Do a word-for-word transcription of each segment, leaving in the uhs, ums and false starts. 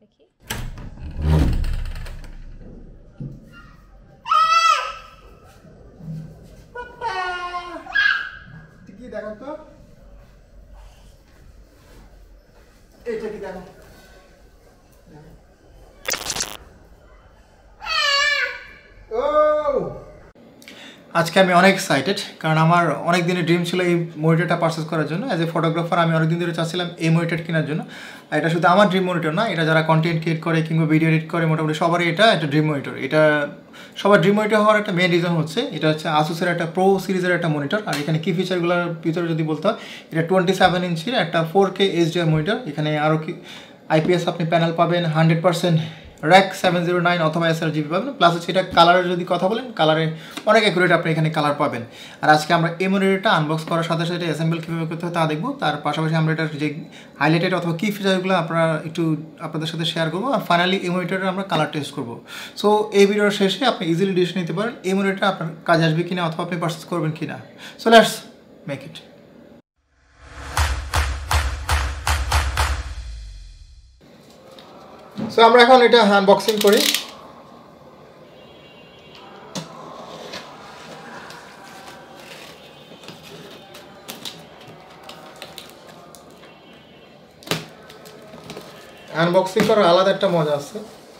দেখি। কি দেখো তো, এটা কি দেখো। আজকে আমি অনেক এক্সাইটেড, কারণ আমার অনেক দিনের ড্রিম ছিল এই মনিটরটা পারচেস করার জন্য। অ্যাজ এ ফটোগ্রাফার আমি অনেক দিন ধরে চাচ্ছিলাম এই মনিটর কেনার জন্য। আর এটা শুধু আমার ড্রিম মনিটর না, এটা যারা কন্টেন্ট ক্রিয়েট করে কিংবা ভিডিও এডিট করে মোটামুটি সবারই এটা একটা ড্রিম মনিটর। এটা সবার ড্রিম মনিটর হওয়ার একটা মেন রিজন হচ্ছে এটা হচ্ছে আসুসের একটা প্রো সিরিজের একটা মনিটর। আর এখানে কি ফিচারগুলোর ভিতরে যদি বলতে হয়, এটা টোয়েন্টি সেভেন ইঞ্চির একটা ফোর কে এইচডিআর মনিটর। এখানে আরও কি আইপিএস আপনি প্যানেল পাবেন, hundred percent Rec seven zero nine অথবা এসআরজিবি পাবেন। প্লাস হচ্ছে এটা কালারের যদি কথা বলেন, কালারে অনেক অ্যাকুরেট আপনি এখানে কালার পাবেন। আর আজকে আমরা এই মনিটরটা আনবক্স করার সাথে সাথে অ্যাসেম্বল কীভাবে করতে হয় তা দেখবো। তার পাশাপাশি আমরা এটার যে হাইলাইটেড অথবা কী ফিচারগুলো আপনারা একটু আপনাদের সাথে শেয়ার করবো। আর ফাইনালি এই মনিটরে আমরা কালার টেস্ট করবো। সো এই ভিডিওর শেষে আপনি ইজিলি ডিসিশন নিতে পারেন এই মনিটরটা আপনার কাজে আসবে কিনা অথবা আপনি পারচেস করবেন কিনা। So let's make it. So আমরা এখন এটা আনবক্সিং করি। আনবক্সিং করার আলাদা একটা মজা আছে।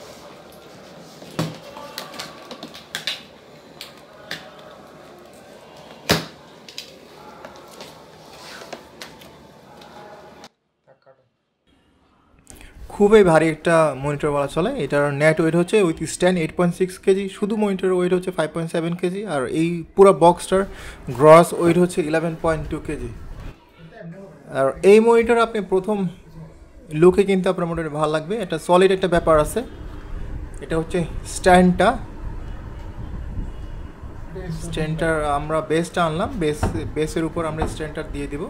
খুবই ভারী একটা মনিটর বলা চলে। এটার নেট ওয়েট হচ্ছে with stand eight point six kg, শুধু মনিটরের ওয়েট হচ্ছে ফাইভ পয়েন্ট সেভেন কেজি। আর এই পুরো বক্সটার গ্রস ওয়েট হচ্ছে ইলেভেন পয়েন্ট টু কেজি। আর এই মনিটর আপনি প্রথম লুকে কিন্তু আপনার মোটামুটি ভালো লাগবে। এটা সলিড একটা ব্যাপার আছে। এটা হচ্ছে স্ট্যান্ডটা স্ট্যান্ডটার আমরা বেসটা আনলাম, বেস বেসের উপর আমরা স্ট্যান্ডটা দিয়ে দিব।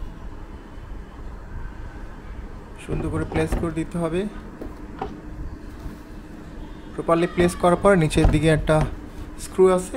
সুন্দর করে প্লেস করে দিতে হবে। প্রপারলি প্লেস করার পর নিচের দিকে একটা স্ক্রু আছে,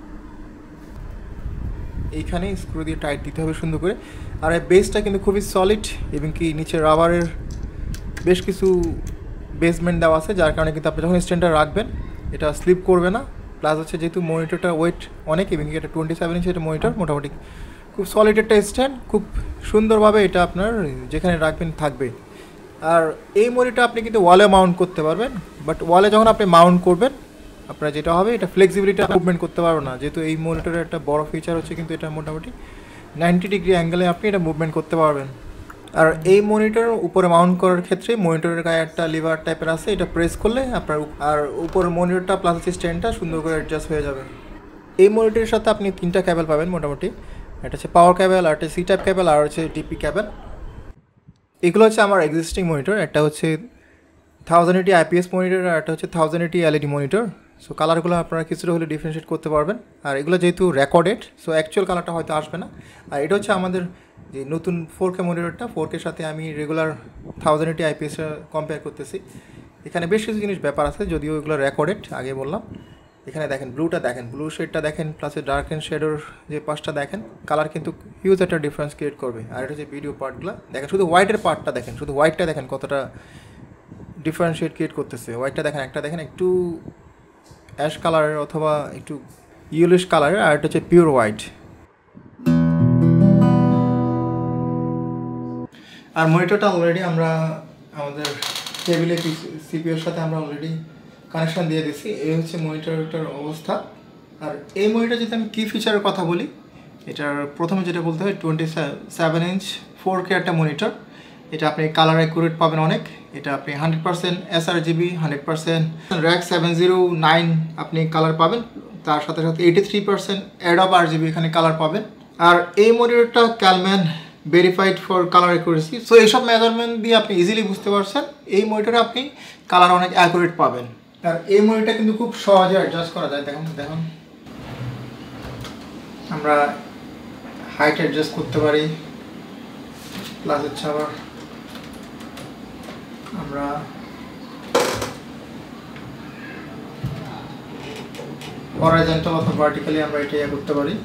এইখানে স্ক্রু দিয়ে টাইট দিতে হবে সুন্দর করে। আর এই বেসটা কিন্তু খুবই সলিড এবং কি নিচে রাবারের বেশ কিছু বেসমেন্ট দেওয়া আছে, যার কারণে কিন্তু আপনি যখন স্ট্যান্ডটা রাখবেন এটা স্লিপ করবে না। প্লাস হচ্ছে যেহেতু মনিটরটা ওয়েট অনেক এবং এটা টোয়েন্টি সেভেন ইঞ্চি একটা মনিটর, মোটামুটি খুব সলিড একটা স্ট্যান্ড, খুব সুন্দরভাবে এটা আপনার যেখানে রাখবেন থাকবে। আর এই মনিটর আপনি কিন্তু ওয়ালে মাউন্ট করতে পারবেন, বাট ওয়ালে যখন আপনি মাউন্ট করবেন আপনার যেটা হবে এটা ফ্লেক্সিবিলিটি মুভমেন্ট করতে পারবে না। যেহেতু এই মনিটরের একটা বড় ফিচার হচ্ছে কিন্তু এটা মোটামুটি নাইনটি ডিগ্রি অ্যাঙ্গেলে আপনি এটা মুভমেন্ট করতে পারবেন। আর এই মনিটর উপরে মাউন্ট করার ক্ষেত্রে মনিটরের গায়ে একটা লিভার টাইপের আছে, এটা প্রেস করলে আপনার আর উপরের মনিটরটা প্লাস হচ্ছে স্ট্যান্ডটা সুন্দর করে অ্যাডজাস্ট হয়ে যাবে। এই মনিটরের সাথে আপনি তিনটা ক্যাবেল পাবেন মোটামুটি। এটা হচ্ছে পাওয়ার ক্যাবেল, আর একটা সি টাইপ ক্যাবেল, আর হচ্ছে ডিপি ক্যাবেল। এগুলো হচ্ছে আমার এক্সিস্টিং মনিটর। একটা হচ্ছে থাউজেন্ড এইটি আইপিএস মনিটর, আর একটা হচ্ছে thousand eighty LED monitor. So কালারগুলো আপনারা কিছুটা হলে ডিফারেন্সিয়েট করতে পারবেন। আর এগুলো যেহেতু রেকর্ডেড, সো অ্যাকচুয়াল কালারটা হয়তো আসবে না। আর এটা হচ্ছে আমাদের যে নতুন ফোর কে মনিটরটা, ফোর কের সাথে আমি রেগুলার থাউজেন্ড এইটি আইপিএসটা কম্পেয়ার করতেছি। এখানে বেশ কিছু জিনিস ব্যাপার আছে, যদিও এগুলো রেকর্ডেড আগে বললাম। এখানে দেখেন ব্লুটা দেখেন, ব্লু শেডটা দেখেন, প্লাস ডার্ক অ্যান্ড শেডোর যে পাশটা দেখেন, কালার কিন্তু হিউজ একটা ডিফারেন্স ক্রিয়েট করবে। আর এটা হচ্ছে ভিডিও পার্টগুলো দেখেন, শুধু হোয়াইটের পার্টটা দেখেন, শুধু হোয়াইটটা দেখেন কতটা ডিফারেন্সিয়েট ক্রিয়েট করতেছে। হোয়াইটটা দেখেন, একটা দেখেন একটু অ্যাশ কালারের অথবা একটু ইয়েলোইশ কালারের, আর এটা হচ্ছে পিওর হোয়াইট। আর মনিটরটা অলরেডি আমরা আমাদের টেবিলে সিপিইউর সাথে আমরা অলরেডি কানেকশান দিয়ে দিচ্ছি। এই হচ্ছে মনিটরটার অবস্থা। আর এই মনিটর যদি আমি কী ফিচারের কথা বলি, এটার প্রথমে যেটা বলতে হয় twenty seven inch four K একটা মনিটর। এটা আপনি কালার অ্যাকুরেট পাবেন অনেক। এটা আপনি hundred percent sRGB, hundred percent Rec seven zero nine আপনি কালার পাবেন। তার সাথে সাথে eighty three percent Adobe RGB এখানে কালার পাবেন। আর এই মনিটরটা Calman verified for colour accuracy. So এইসব মেজারমেন্ট দিয়ে আপনি ইজিলি বুঝতে পারছেন এই মনিটরে আপনি কালার অনেক অ্যাকুরেট পাবেন। আর এই মনিটরটা কিন্তু খুব সহজে অ্যাডজাস্ট করা যায়। দেখুন দেখুন আমরা হাইট অ্যাডজাস্ট করতে পারি, প্লাস হচ্ছে আবার আমরা হরাইজন্টাল অথবা ভার্টিক্যালি আমরা এটা ইয়ে করতে পারি।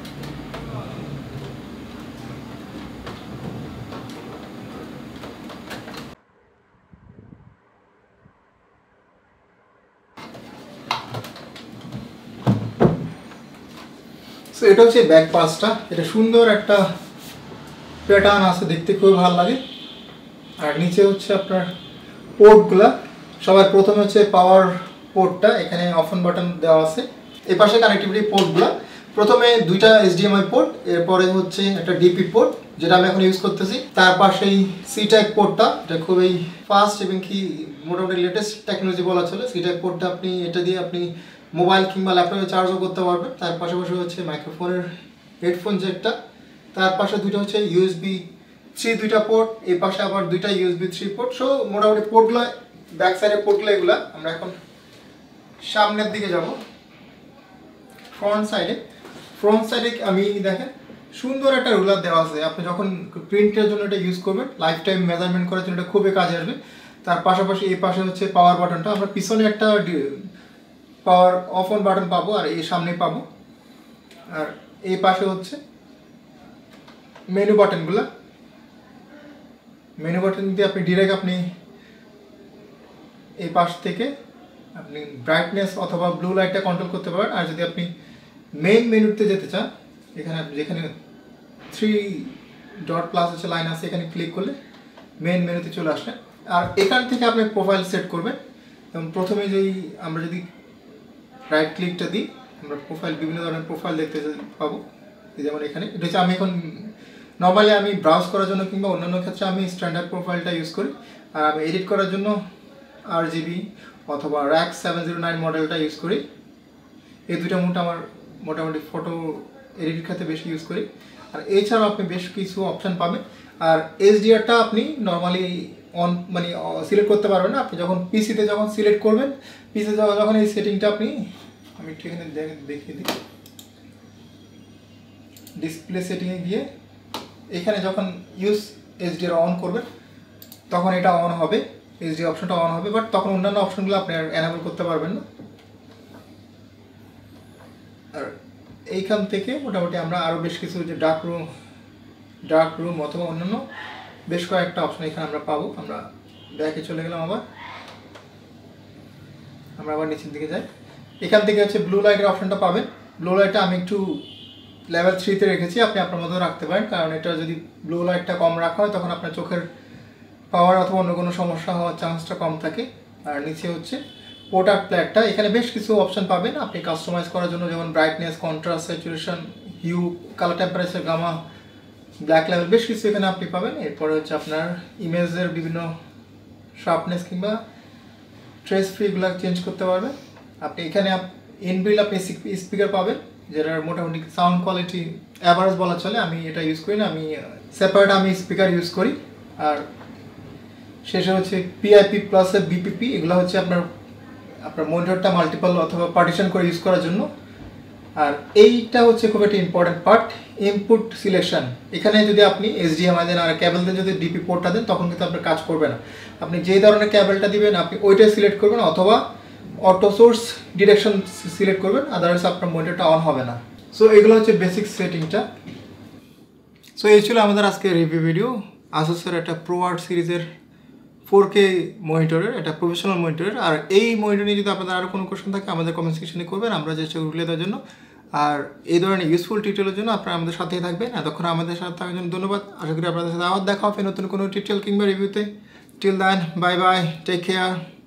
সো এটা হচ্ছে ব্যাক পাসটা, এটা সুন্দর একটা প্যাটার্ন আছে, দেখতে খুব ভালো লাগে। আর নিচে হচ্ছে আপনার পোর্টগুলা, সবার প্রথমে হচ্ছে পাওয়ার পোর্টটা, এখানে অফ অন বাটন দেওয়া আছে। এই পাশে কানেক্টিভিটি পোর্টগুলা, প্রথমে দুইটা এইচডিএমআই পোর্ট, এরপরে হচ্ছে একটা ডিপি পোর্ট যেটা আমি এখন ইউজ করতেছি, তার পাশেই সি টাইপ পোর্টটা, এটা খুবই ফাস্ট এবং কি মোটামুটি লেটেস্ট টেকনোলজি বলা চলে। সি টাইপ পোর্টটা আপনি এটা দিয়ে আপনি মোবাইল কিংবা ল্যাপটপে চার্জও করতে পারবেন। তার পাশাপাশি হচ্ছে মাইক্রোফোনের হেডফোন জ্যাকটা, তার পাশে দুইটা হচ্ছে ইউএসবি থ্রি দুইটা পোর্ট, এই পাশে আবার দুইটা ইউএসবি থ্রি পোর্ট। সো মোটামুটি পোর্টগুলো, ব্যাক সাইডের পোর্টগুলো এগুলা। আমরা এখন সামনের দিকে যাব, ফ্রন্ট সাইডে। ফ্রন্ট সাইডে আমি দেখেন সুন্দর একটা রুলার দেওয়া আছে, আপনি যখন প্রিন্টের জন্য এটা ইউজ করবেন, লাইফ টাইম মেজারমেন্ট করার জন্য এটা খুবই কাজে আসবে। তার পাশাপাশি এই পাশে হচ্ছে পাওয়ার বাটনটা, আমরা পিছনে একটা পাওয়ার অফ অন বাটন পাবো আর এই সামনে পাবো। আর এই পাশে হচ্ছে মেনু বাটনগুলো, মেনু বাটন দিয়ে আপনি ডিরেক্ট আপনি এই পাশ থেকে আপনি ব্রাইটনেস অথবা ব্লু লাইটটা কন্ট্রোল করতে পারেন। আর যদি আপনি মেইন মেনুতে যেতে চান, এখানে যেখানে থ্রি ডট প্লাস হচ্ছে লাইন আছে, এখানে ক্লিক করলে মেইন মেনুতে চলে আসলেন। আর এখান থেকে আপনি প্রোফাইল সেট করবেন। এবং প্রথমে যেই আমরা যদি রাইট ক্লিকটা দিই, আমরা প্রোফাইল, বিভিন্ন ধরনের প্রোফাইল দেখতে পাবো। যেমন এখানে এটা হচ্ছে, আমি এখন নর্মালি আমি ব্রাউজ করার জন্য কিংবা অন্যান্য ক্ষেত্রে আমি স্ট্যান্ডার্ড প্রোফাইলটা ইউজ করি। আর আমি এডিট করার জন্য আর জিবি অথবা র্যাক সেভেন জিরো নাইন মডেলটা ইউজ করি। এই দুইটা মোট আমার মোটামুটি ফটো এডিটের ক্ষেত্রে বেশি ইউজ করি। আর এছাড়াও আপনি বেশ কিছু অপশান পাবেন। আর এইচডিআরটা আপনি নর্মালি অন মানে সিলেক্ট করতে পারবেন না, আপনি যখন পিসিতে যখন সিলেক্ট করবেন, পিসিতে যখন এই সেটিংটা আপনি, আমি একটু এখানে দেখিয়ে দিই, ডিসপ্লে সেটিংয়ে গিয়ে এখানে যখন ইউজ এইচডিআর অন করবেন তখন এটা অন হবে, এইচডি অপশনটা অন হবে, বাট তখন অন্যান্য অপশনগুলো আপনি এনাবেল করতে পারবেন না। আর এইখান থেকে মোটামুটি আমরা আরও বেশ কিছু যে ডার্ক রুম ডার্ক রুম অথবা অন্যান্য বেশ কয়েকটা অপশন এখানে আমরা পাবো। আমরা ব্যাকে চলে গেলাম, আবার আমরা আবার নিচের দিকে যাই। এখান থেকে হচ্ছে ব্লু লাইটের অপশনটা পাবেন। ব্লু লাইটটা আমি একটু লেভেল থ্রিতে রেখেছি, আপনি আপনার মতো রাখতে পারেন, কারণ এটা যদি ব্লু লাইটটা কম রাখা হয় তখন আপনার চোখের পাওয়ার অথবা অন্য কোনো সমস্যা হওয়ার চান্সটা কম থাকে। আর নিচে হচ্ছে পোর্ট্রেট প্ল্যাটটা, এখানে বেশ কিছু অপশন পাবেন আপনি কাস্টমাইজ করার জন্য, যেমন brightness, contrast, saturation, hue, colour temperature, gamma, black level, বেশ কিছু এখানে আপনি পাবেন। এরপরে হচ্ছে আপনার ইমেজের বিভিন্ন শার্পনেস কিংবা ট্রেস ফ্রিগুলো চেঞ্জ করতে পারবেন আপনি। এখানে ইনবিল্ট আপনি স্পিকার পাবেন, যেটার মোটামুটি সাউন্ড কোয়ালিটি অ্যাভারেজ বলা চলে। আমি এটা ইউজ করি না, আমি সেপারেট আমি স্পিকার ইউজ করি। আর শেষে হচ্ছে পিআইপি প্লাস বিপিপি, এগুলো হচ্ছে আপনার আপনার মনিটরটা মাল্টিপল অথবা পার্টিশন করে ইউজ করার জন্য। আর এইটা হচ্ছে খুব একটা ইম্পর্টেন্ট পার্ট, ইনপুট সিলেকশন। এখানে যদি আপনি এইচডিএমআই দেন আর ক্যাবেল দেন, যদি ডিপি পোর্টটা দেন, তখন কিন্তু আপনার কাজ করবে না। আপনি যে ধরনের ক্যাবেলটা দিবেন আপনি ওইটাই সিলেক্ট করবেন, অথবা অটো সোর্স ডিরেকশন সিলেক্ট করবেন, আদারওয়াইজ আপনার মনিটরটা অন হবে না। সো এগুলো হচ্ছে বেসিক সেটিংটা। সো এই ছিল আমাদের আজকে রিভিউ ভিডিও আসুসের একটা প্রোআর্ট সিরিজের ফোর কে মনিটরের, এটা প্রফেশনাল মনিটরের। আর এই মনিটর নিয়ে যদি আপনাদের আরও কোনো কোয়েশ্চেন থাকে আমাদের কমেন্ট সেকশনে করবেন, আমরা চেষ্টা করি রিপ্লাই দেওয়ার জন্য। আর এই ধরনের ইউজফুল টিউটোরিয়ালের জন্য আপনারা আমাদের সাথেই থাকবেন। এতক্ষণ আমাদের সাথে থাকার জন্য ধন্যবাদ। আশা করি আপনাদের সাথে আবার দেখা হবে নতুন কোনো টিউটোরিয়াল কিংবা রিভিউতে। Till then, bye bye, take care.